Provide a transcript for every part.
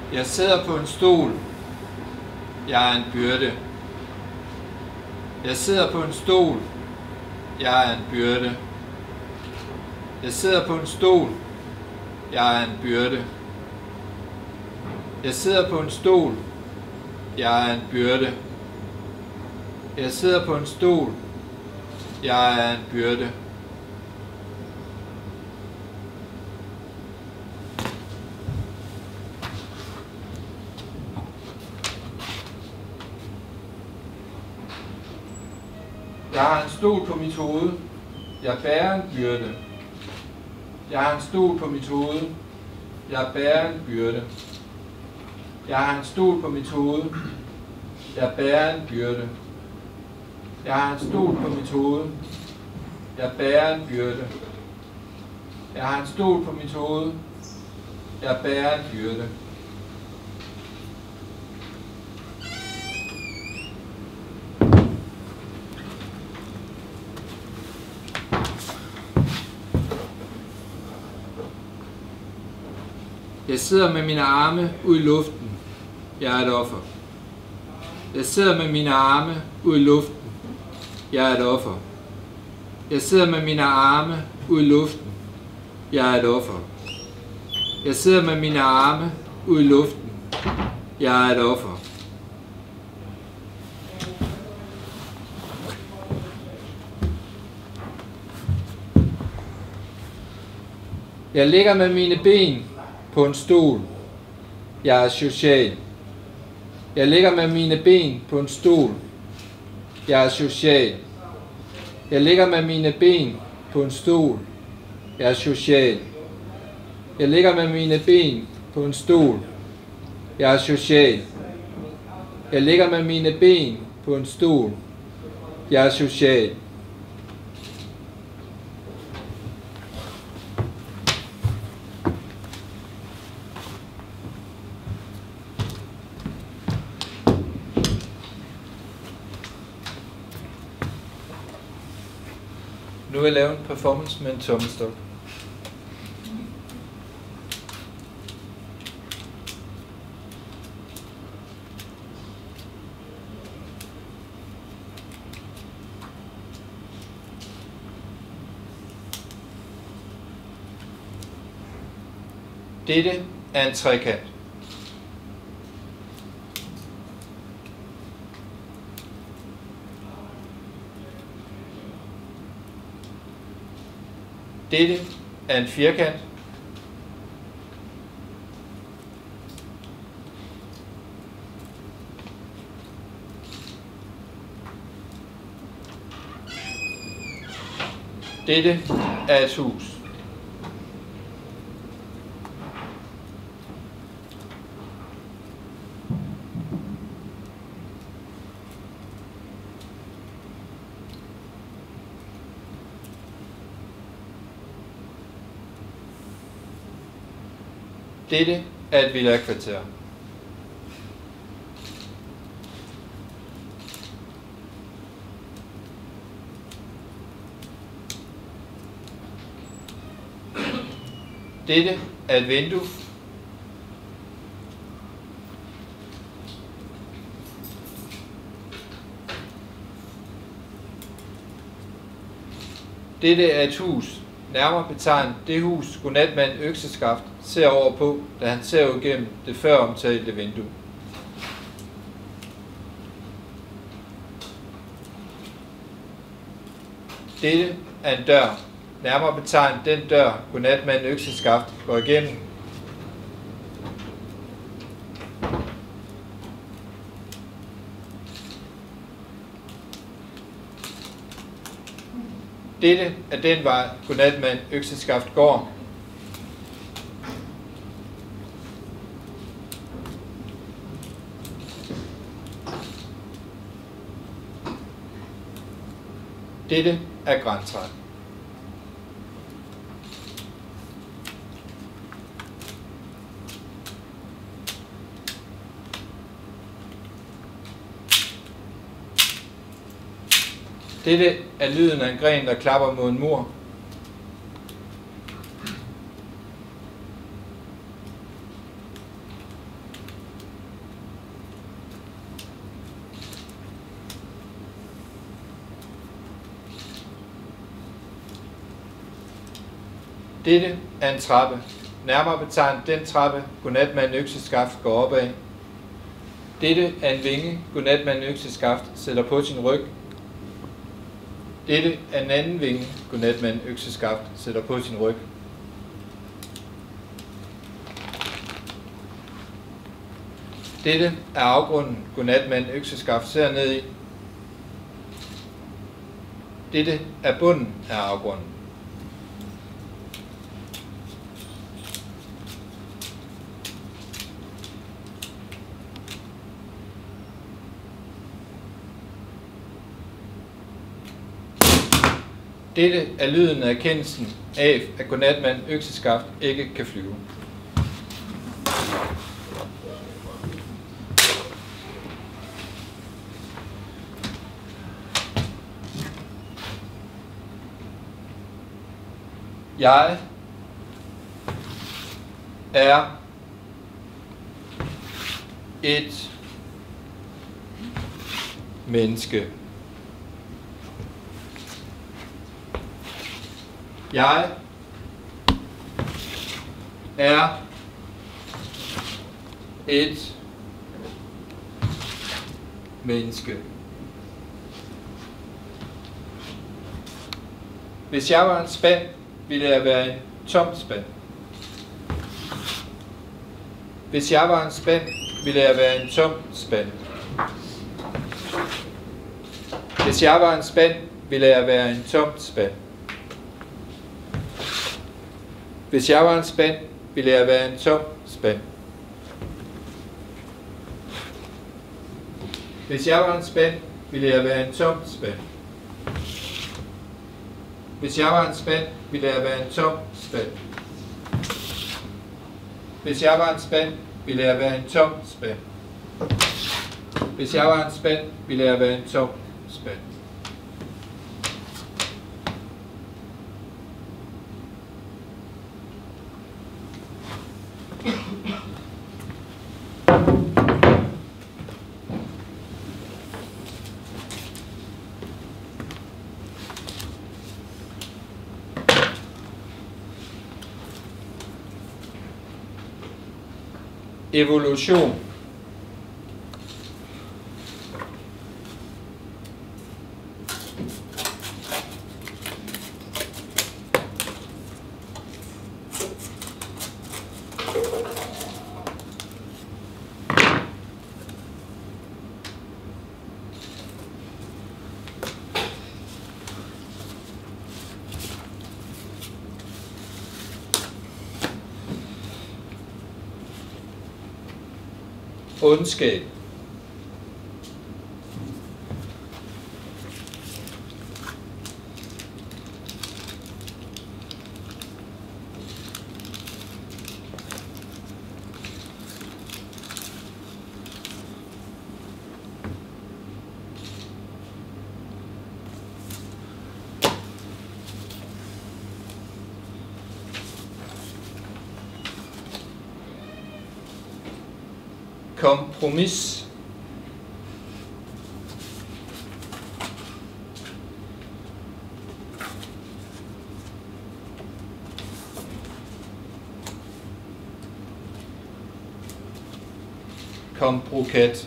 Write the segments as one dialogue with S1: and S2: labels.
S1: Jeg sidder på en stol. Jeg er en byrde. Jeg sidder på en stol. Jeg er en byrde. Jeg sidder på en stol. Jeg er en byrde. Jeg sidder på en stol. Jeg er en byrde. Jeg sidder på en stol. Jeg er en byrde. Jeg har en stol på mit hoved. Jeg bærer en byrde. Jeg har en stol på mit hoved. Jeg bærer en byrde. Jeg har en stol på mit hoved. Jeg bærer en byrde. Jeg har en stol på mit hoved. Jeg bærer en byrde. Jeg har en stol på mit hoved. Jeg bærer en byrde. Jeg sidder med mine arme ud i luften. Jeg er et offer. Jeg sidder med mine arme ud i luften. Jeg er et offer. Jeg sidder med mine arme ud i luften. Jeg er et offer. Jeg sidder med mine arme ud i luften. Jeg er et offer. Jeg ligger med mine ben på en stol. Jeg er social. Jeg ligger med mine ben på en stol. Jeg er social. Jeg ligger med mine ben på en stol. Jeg er social. Jeg ligger med mine ben på en stol. Jeg er social. Jeg ligger med mine ben på en stol. Jeg er social. Nu vil jeg lave en performance med en tommelstok. Dette er en trekant. Dette er en firkant. Dette er et hus. Dette er et villakvarter. Dette er et vindue. Dette er et hus. Nærmere betegnet det hus, godnatmand Økseskaft ser over på, da han ser ud gennem det før omtalte vindue. Dette er en dør. Nærmere betegnet den dør, godnatmand Økseskaft går igennem. Dette er den vej, godnatmand Økseskaft går. Dette er grantræ. Dette er lyden af en gren, der klapper mod en mur. Dette er en trappe. Nærmere betegnet den trappe, godnatmanden økseskaft går opad. Dette er en vinge, godnatmanden økseskaft sætter på sin ryg. Dette er en anden vinge, godnatmanden økseskaft sætter på sin ryg. Dette er afgrunden, godnatmanden økseskaft ser ned i. Dette er bunden af afgrunden. Dette er lyden af erkendelsen af, at godnatmanden økseskaft ikke kan flyve. Jeg er et menneske. Jeg er et menneske. Hvis jeg var en spand, ville jeg være en tom spand. Hvis jeg var en spand, ville jeg være en tom spand. Hvis jeg var en spand, ville jeg være en tom spand. Hvis jeg var en spand, ville jeg være en tom spand. Hvis jeg var en spand, ville jeg være en tom spand. Hvis jeg var en spand, ville jeg være en tom spand. Hvis jeg var en spand, ville jeg være en tom spand. Hvis jeg var en spand, ville jeg være en tom spand. Evolution. Ondskab. Kompromis. Komprokat.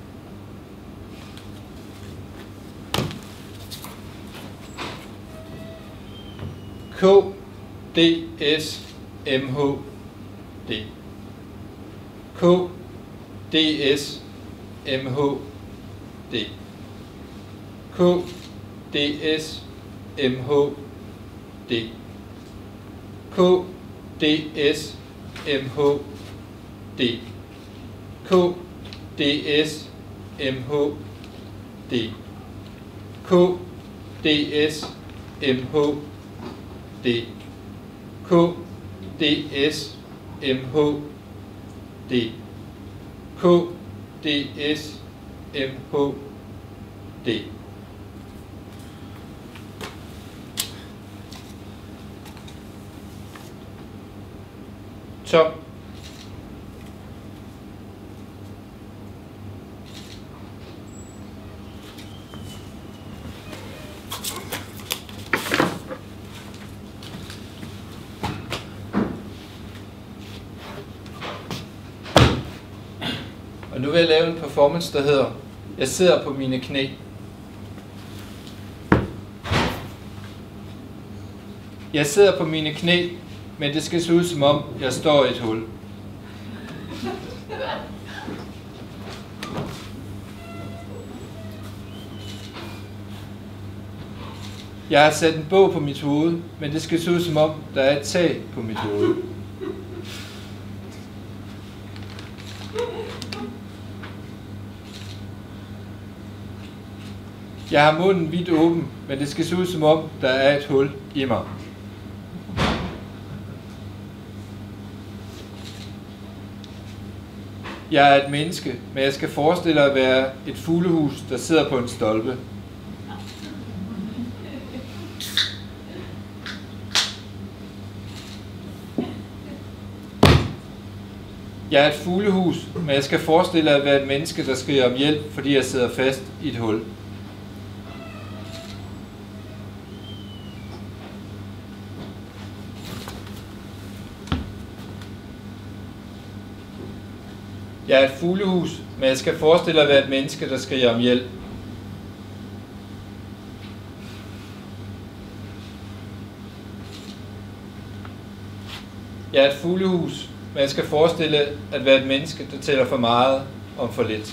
S1: KDSMHD. KDSMHD. KDSMHD. KDSMHD. KDSMHD. KDSMHD. KDSMHD. KDSMHD. Tom. nu vil jeg lave en performance, der hedder Jeg sidder på mine knæ. Jeg sidder på mine knæ, men det skal se ud som om, jeg står i et hul. Jeg har sat en bog på mit hoved, men det skal se ud som om, der er et tag på mit hoved. Jeg har munden vidt åben, men det skal se ud som om, der er et hul i mig. Jeg er et menneske, men jeg skal forestille at være et fuglehus, der sidder på en stolpe. Jeg er et fuglehus, men jeg skal forestille at være et menneske, der skriger om hjælp, fordi jeg sidder fast i et hul. Jeg er et fuglehus, men jeg skal forestille at være et menneske, der skriger om hjælp. Jeg er et fuglehus, men jeg skal forestille at være et menneske, der tæller for meget om for lidt.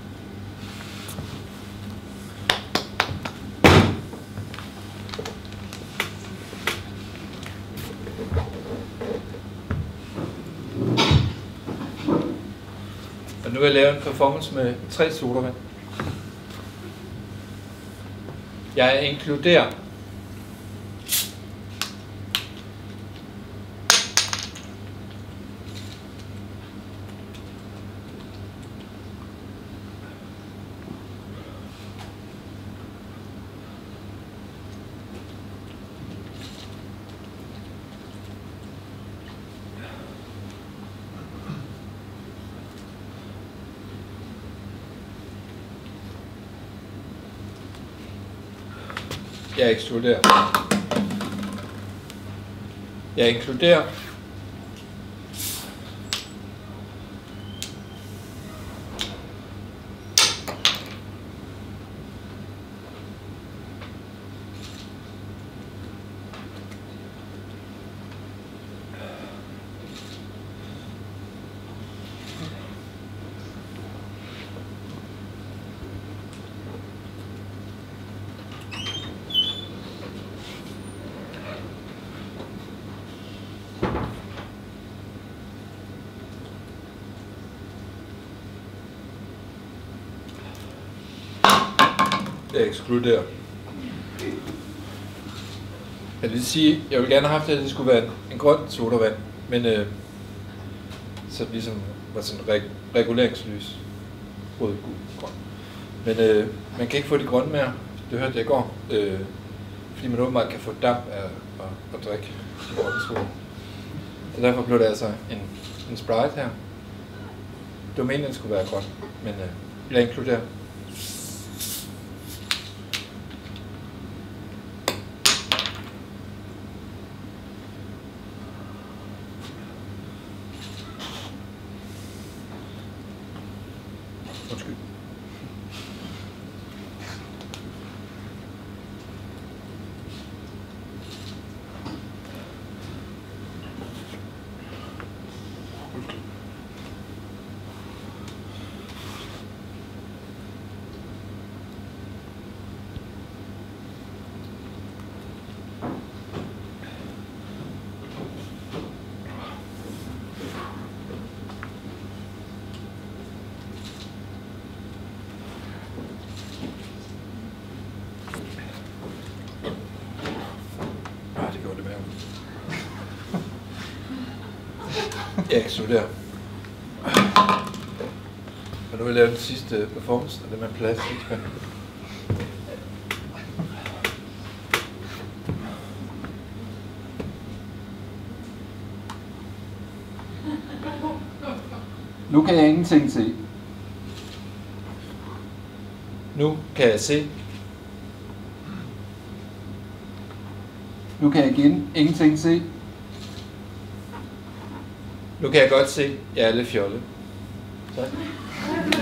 S1: Og nu vil jeg lave en performance med 3 sodavand. Jeg inkluderer. Jeg ekskluderer. Jeg inkluderer. Jeg ekskluderer. Jeg vil sige, jeg vil gerne have haft, at det skulle være en grøn sodavand, men så det ligesom var sådan reguleringslys. Rød, gul, grøn. Men man kan ikke få de grønne mere. Det hørte jeg i går. Fordi man åbenbart kan få damp af at drikke de grønne soda. Så derfor blev det altså en Sprite her. Det var meningen, den skulle være grøn, men jeg inkluderer. Undskyld. Jeg ekskluderer. Og nu vil jeg lave den sidste performance, og det med plastik. Nu kan jeg ingenting se. Nu kan jeg se. Nu kan jeg igen ingenting se. Nu kan jeg godt se, jeg er lidt fjollet. Tak.